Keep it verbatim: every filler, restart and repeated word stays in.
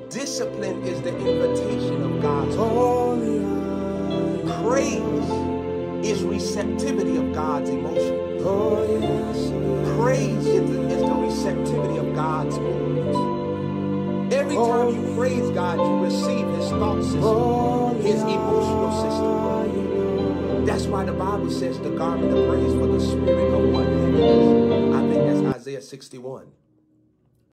Discipline is the invitation of God's holy. Praise is receptivity of God's emotion. Praise is the, is the receptivity of God's mood. Every time you praise God, you receive his thought system, his emotional system. That's why the Bible says the garment of praise for the spirit of what? Heaviness. I think that's Isaiah sixty-one.